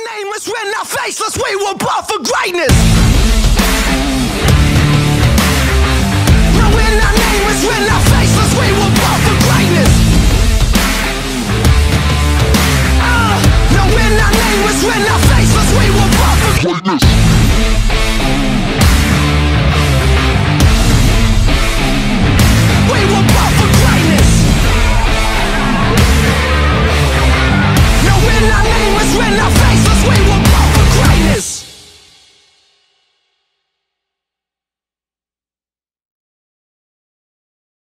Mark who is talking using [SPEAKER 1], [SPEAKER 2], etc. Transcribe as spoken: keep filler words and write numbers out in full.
[SPEAKER 1] nameless, we're not faceless, we were born for greatness. No, we're not nameless, we're not faceless, we were